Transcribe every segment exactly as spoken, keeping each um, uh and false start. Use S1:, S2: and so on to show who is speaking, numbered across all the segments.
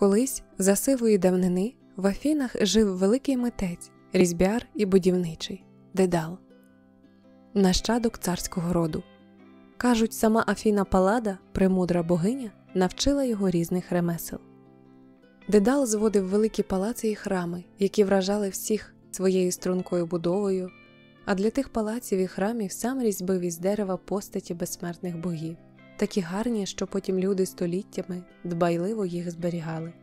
S1: Колись, за сивої давнини, в Афінах жив великий митець, різьбяр і будівничий – Дедал. Нащадок царського роду. Кажуть, сама Афіна Паллада, премудра богиня, навчила його різних ремесел. Дедал зводив великі палаци і храми, які вражали всіх своєю стрункою будовою, а для тих палаців і храмів сам різьбив із дерева постаті безсмертних богів, такі гарні, що потім люди століттями дбайливо їх зберігали.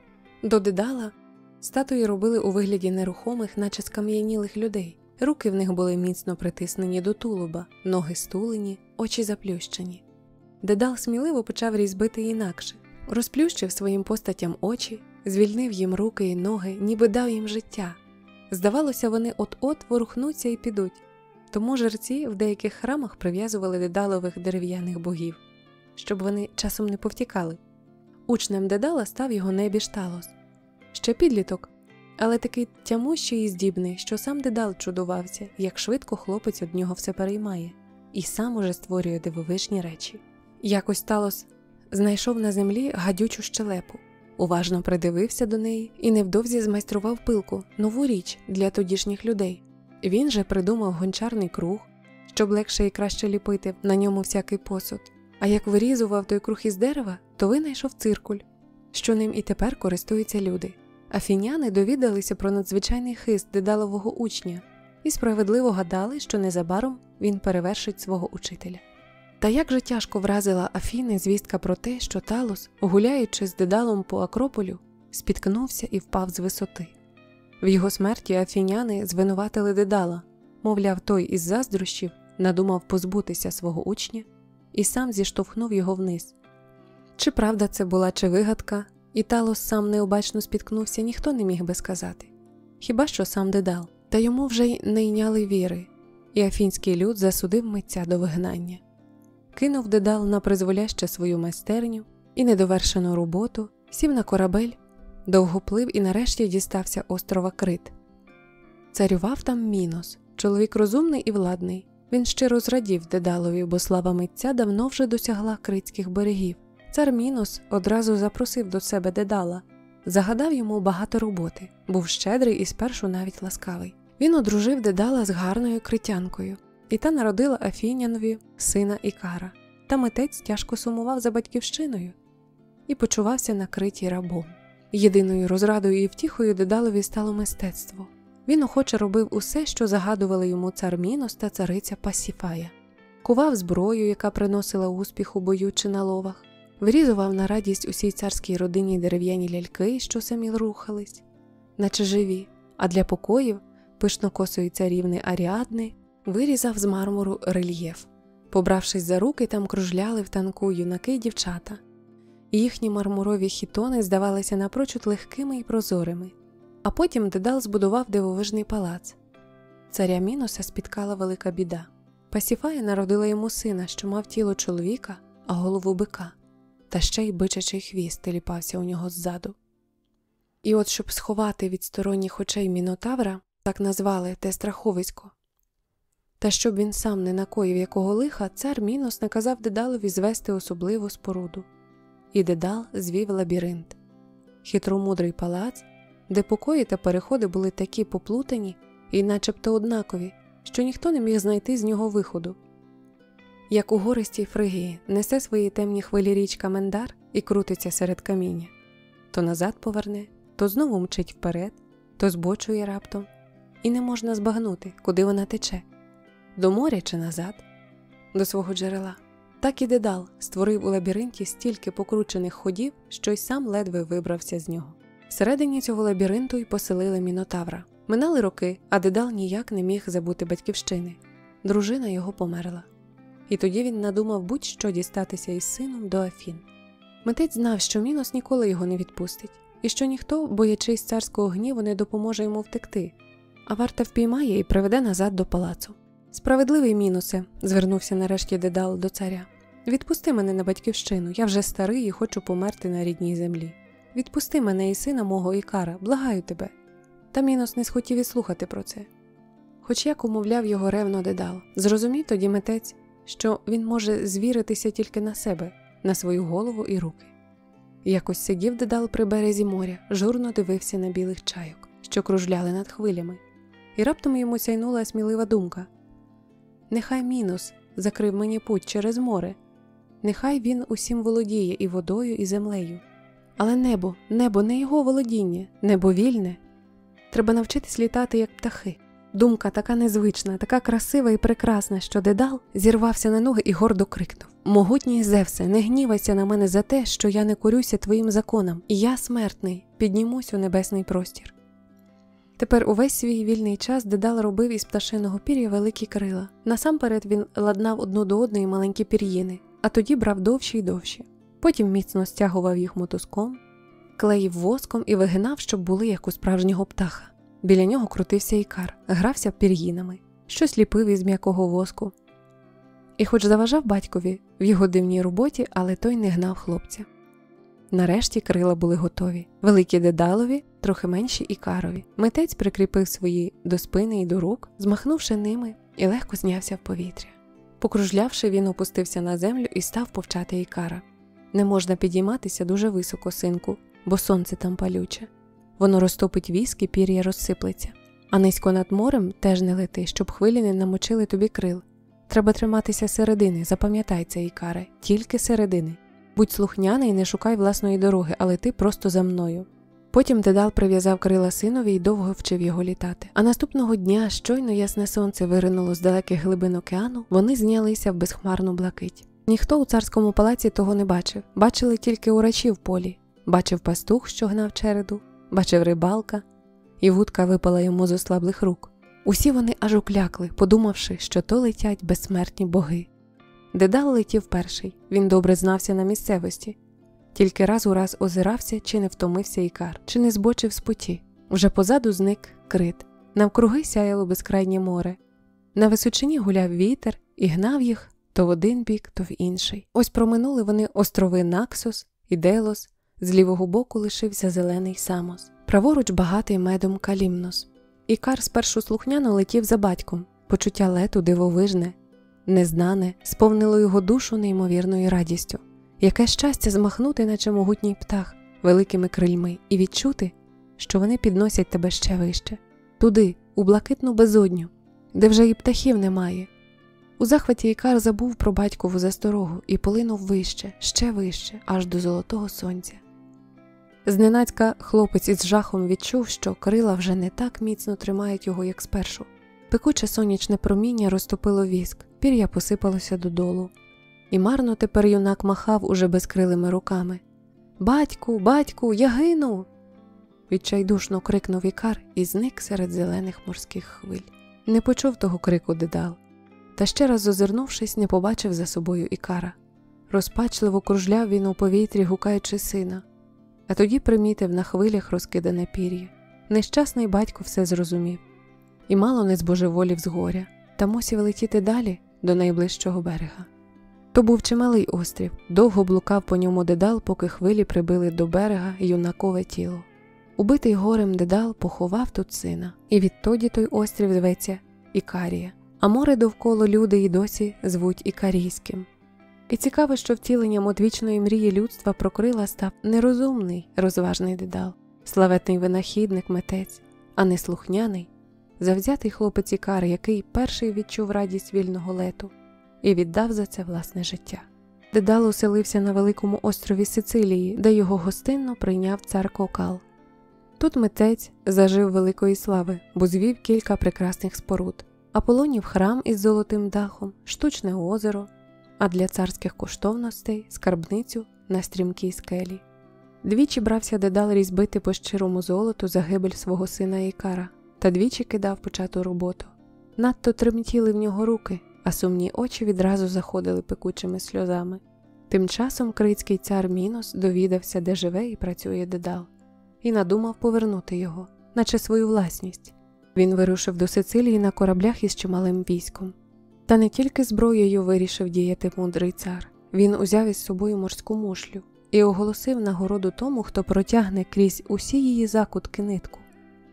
S1: До Дедала статуї робили у вигляді нерухомих, наче скам'янілих людей. Руки в них були міцно притиснені до тулуба, ноги стулені, очі заплющені. Дедал сміливо почав різьбити інакше. Розплющив своїм постатям очі, звільнив їм руки і ноги, ніби дав їм життя. Здавалося, вони от-от ворухнуться і підуть. Тому жерці в деяких храмах прив'язували дедалових дерев'яних богів, щоб вони часом не повтікали. Учнем Дедала став його небіж Талос. Ще підліток, але такий тямущий і здібний, що сам Дедал чудувався, як швидко хлопець од нього все переймає, і сам уже створює дивовижні речі. Якось Талос знайшов на землі гадючу щелепу, уважно придивився до неї і невдовзі змайстрував пилку, нову річ для тодішніх людей. Він же придумав гончарний круг, щоб легше і краще ліпити на ньому всякий посуд. А як вирізував той круг із дерева, то винайшов циркуль, що ним і тепер користуються люди. Афіняни довідалися про надзвичайний хист Дедалового учня і справедливо гадали, що незабаром він перевершить свого учителя. Та як же тяжко вразила Афіни звістка про те, що Талос, гуляючи з Дедалом по Акрополю, спіткнувся і впав з висоти. В його смерті афіняни звинуватили Дедала, мовляв, той із заздрощів надумав позбутися свого учня і сам зіштовхнув його вниз. Чи правда це була, чи вигадка, і Талос сам необачно спіткнувся, ніхто не міг би сказати. Хіба що сам Дедал. Та йому вже й не йняли віри, і афінський люд засудив митця до вигнання. Кинув Дедал на призволяще свою майстерню і недовершену роботу, сів на корабель, довго плив і нарешті дістався острова Крит. Царював там Мінос, чоловік розумний і владний. Він щиро зрадів Дедалові, бо слава митця давно вже досягла критських берегів. Цар Мінос одразу запросив до себе Дедала, загадав йому багато роботи, був щедрий і спершу навіть ласкавий. Він одружив Дедала з гарною критянкою, і та народила Афінянові сина Ікара. Та митець тяжко сумував за батьківщиною і почувався на Криті рабом. Єдиною розрадою і втіхою Дедалові стало мистецтво. Він охоче робив усе, що загадували йому цар Мінос та цариця Пасіфая. Кував зброю, яка приносила успіх у бою чи на ловах, вирізував на радість усій царській родині дерев'яні ляльки, що самі рухались, наче живі, а для покоїв пишнокосої царівни Аріадни вирізав з мармуру рельєф. Побравшись за руки, там кружляли в танку юнаки й дівчата. Їхні мармурові хітони здавалися напрочуд легкими і прозорими. А потім Дедал збудував дивовижний палац. Царя Міноса спіткала велика біда. Пасіфая народила йому сина, що мав тіло чоловіка, а голову бика, та ще й бичачий хвіст теліпався у нього ззаду. І от щоб сховати від сторонніх очей Мінотавра, так назвали те страховисько, та щоб він сам не накоїв якого лиха, цар Мінос наказав Дедалові звести особливу споруду. І Дедал звів лабіринт. Хитромудрий палац, де покої та переходи були такі поплутані і начебто однакові, що ніхто не міг знайти з нього виходу. Як у гористій Фригії несе свої темні хвилі річка Мендар і крутиться серед каміння. То назад поверне, то знову мчить вперед, то збочує раптом. І не можна збагнути, куди вона тече. До моря чи назад, до свого джерела. Так і Дедал створив у лабіринті стільки покручених ходів, що й сам ледве вибрався з нього. Всередині цього лабіринту й поселили Мінотавра. Минали роки, а Дедал ніяк не міг забути батьківщини. Дружина його померла. І тоді він надумав будь-що дістатися із сином до Афін. Митець знав, що Мінос ніколи його не відпустить, і що ніхто, боячись царського гніву, не допоможе йому втекти, а варта впіймає і приведе назад до палацу. «Справедливий Міносе», – звернувся нарешті Дедал до царя, – «відпусти мене на батьківщину, я вже старий і хочу померти на рідній землі. Відпусти мене і сина мого Ікара, благаю тебе». Та Мінос не схотів і слухати про це. Хоч як умовляв його ревно Дедал, зрозумів тоді митець, що він може звіритися тільки на себе, на свою голову і руки. Якось сидів Дедал при березі моря, журно дивився на білих чайок, що кружляли над хвилями. І раптом йому сяйнула смілива думка. Нехай Мінос закрив мені путь через море. Нехай він усім володіє і водою, і землею. Але небо, небо не його володіння, небо вільне. Треба навчитись літати, як птахи. Думка така незвична, така красива і прекрасна, що Дедал зірвався на ноги і гордо крикнув. «Могутній Зевсе, не гнівайся на мене за те, що я не корюся твоїм законам, і я, смертний, піднімусь у небесний простір». Тепер увесь свій вільний час Дедал робив із пташиного пір'я великі крила. Насамперед він ладнав одну до одної маленькі пір'їни, а тоді брав довші й довші. Потім міцно стягував їх мотузком, клеїв воском і вигинав, щоб були як у справжнього птаха. Біля нього крутився Ікар, грався пір'їнами, щось ліпив із м'якого воску. І хоч заважав батькові в його дивній роботі, але той не гнав хлопця. Нарешті крила були готові. Великі Дедалові, трохи менші Ікарові. Митець прикріпив свої до спини і до рук, змахнувши ними, і легко знявся в повітря. Покружлявши, він опустився на землю і став повчати Ікара. Не можна підійматися дуже високо, синку, бо сонце там палюче. Воно розтопить віск і пір'я розсиплеться. А низько над морем теж не лети, щоб хвилі не намочили тобі крил. Треба триматися середини, запам'ятай це, Ікаре, тільки середини. Будь слухняний і не шукай власної дороги, але ти просто за мною. Потім Дедал прив'язав крила синові і довго вчив його літати. А наступного дня, щойно ясне сонце виринуло з далеких глибин океану, вони знялися в безхмарну блакить. Ніхто у царському палаці того не бачив. Бачили тільки урачі в полі. Бачив пастух, що гнав череду, бачив рибалка, і вудка випала йому з ослаблих рук. Усі вони аж уклякли, подумавши, що то летять безсмертні боги. Дедал летів перший, він добре знався на місцевості. Тільки раз у раз озирався, чи не втомився Ікар, чи не збочив з путі. Вже позаду зник Крит. Навкруги сяяло безкрайнє море. На височині гуляв вітер і гнав їх то в один бік, то в інший. Ось проминули вони острови Наксос і Делос, з лівого боку лишився зелений Самос. Праворуч багатий медом Калімнос. Ікар спершу слухняно летів за батьком. Почуття лету дивовижне, незнане, сповнило його душу неймовірною радістю. Яке щастя змахнути, наче могутній птах, великими крильми і відчути, що вони підносять тебе ще вище. Туди, у блакитну безодню, де вже і птахів немає. У захваті Ікар забув про батькову засторогу і полинув вище, ще вище, аж до золотого сонця. Зненацька хлопець із жахом відчув, що крила вже не так міцно тримають його, як спершу. Пекуче сонячне проміння розтопило віск, пір'я посипалося додолу. І марно тепер юнак махав уже безкрилими руками. «Батьку, батьку, я гину!» Відчайдушно крикнув Ікар і зник серед зелених морських хвиль. Не почув того крику Дедал. Та ще раз озирнувшись, не побачив за собою Ікара. Розпачливо кружляв він у повітрі, гукаючи сина. А тоді примітив на хвилях розкидане пір'я. Нещасний батько все зрозумів. І мало не збожеволів з горя, та мусів летіти далі до найближчого берега. То був чималий острів, довго блукав по ньому Дедал, поки хвилі прибили до берега юнакове тіло. Убитий горем Дедал поховав тут сина, і відтоді той острів зветься Ікарія, а море довкола люди й досі звуть Ікарійським. І цікаво, що втіленням одвічної мрії людства про крила став нерозумний, розважний Дедал, славетний винахідник, митець, а не слухняний, завзятий хлопець Ікар, який перший відчув радість вільного лету і віддав за це власне життя. Дедал оселився на великому острові Сицилії, де його гостинно прийняв цар Кокал. Тут митець зажив великої слави, бо звів кілька прекрасних споруд. Аполлонів храм із золотим дахом, штучне озеро, а для царських коштовностей – скарбницю на стрімкій скелі. Двічі брався Дедал різьбити по щирому золоту загибель свого сина Ікара, та двічі кидав почату роботу. Надто тремтіли в нього руки, а сумні очі відразу заходили пекучими сльозами. Тим часом критський цар Мінос довідався, де живе і працює Дедал, і надумав повернути його, наче свою власність. Він вирушив до Сицилії на кораблях із чималим військом. Та не тільки зброєю вирішив діяти мудрий цар. Він узяв із собою морську мушлю і оголосив нагороду тому, хто протягне крізь усі її закутки нитку.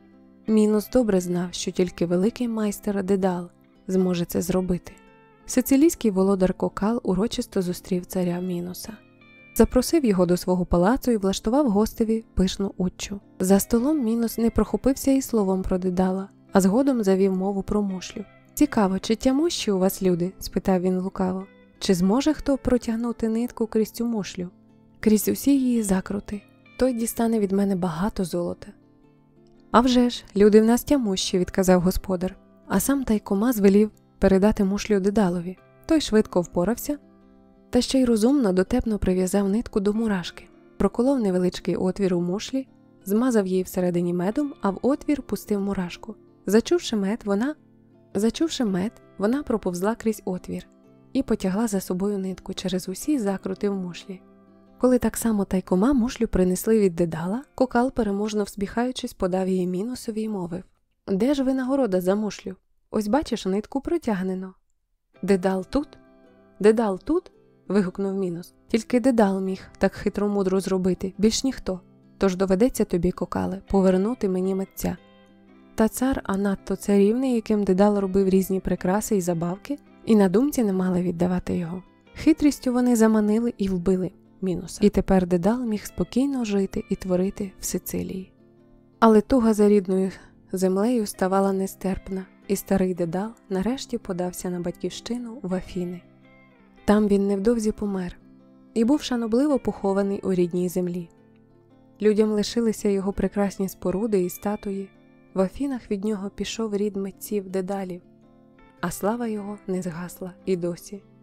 S1: Мінос добре знав, що тільки великий майстер Дедал зможе це зробити. Сицилійський володар Кокал урочисто зустрів царя Міноса. запросив його до свого палацу і влаштував гостеві пишну уччу. За столом Мінос не прохопився і словом про Дедала, а згодом завів мову про мушлю. «Цікаво, чи тямущі у вас люди?» – спитав він лукаво. «Чи зможе хто протягнути нитку крізь цю мушлю? Крізь усі її закрути? Той дістане від мене багато золота». «А вже ж, люди в нас тямущі», – відказав господар, а сам тайкома звелів передати мушлю Дедалові. Той швидко впорався, та ще й розумно дотепно прив'язав нитку до мурашки, проколов невеличкий отвір у мушлі, змазав її всередині медом, а в отвір пустив мурашку. Зачувши мед, вона, Зачувши мед, вона проповзла крізь отвір і потягла за собою нитку через усі закрути в мушлі. Коли так само тайкома мушлю принесли від Дедала, Кокал, переможно всміхаючись, подав її Міносові й мовив: «Де ж винагорода за мушлю? Ось бачиш, нитку протягнено». «Дедал тут? Дедал тут?» – вигукнув Мінос. «Тільки Дедал міг так хитромудро зробити, більш ніхто. Тож доведеться тобі, Кокале, повернути мені митця». Та цар, а надто царівний, яким Дедал робив різні прикраси і забавки, і на думці не мали віддавати його. Хитрістю вони заманили і вбили Міноса. І тепер Дедал міг спокійно жити і творити в Сицилії. Але туга за рідною землею ставала нестерпна, і старий Дедал нарешті подався на батьківщину в Афіни. Там він невдовзі помер і був шанобливо похований у рідній землі. Людям лишилися його прекрасні споруди і статуї. В Афінах від нього пішов рід митців Дедалів, а слава його не згасла і досі.